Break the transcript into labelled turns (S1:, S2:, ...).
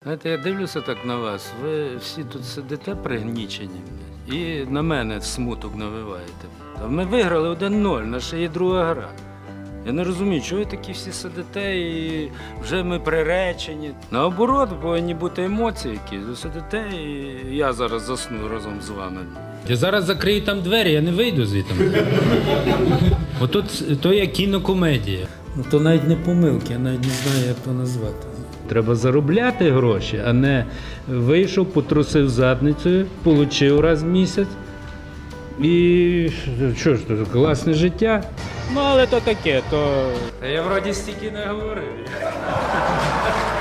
S1: Знаєте, я дивлюся так на вас, ви всі тут сидите пригнічені і на мене смуток навиваєте. Та ми виграли 1-0, наша є друга гра. Я не розумію, чого ви такі всі сидите і вже ми приречені. Наоборот, повинні бути емоції якісь. Ви сидите і я зараз засну разом з вами. Я зараз закрию там двері, я не вийду звідти. Отут то є кінокомедія. Ну, то навіть не помилки, я навіть не знаю, як то назвати. Треба заробляти гроші, а не вийшов, потрусив задницею, получив раз в місяць. І що ж, то класне життя. Ну, але то таке, то... Я вроді стільки не говорив.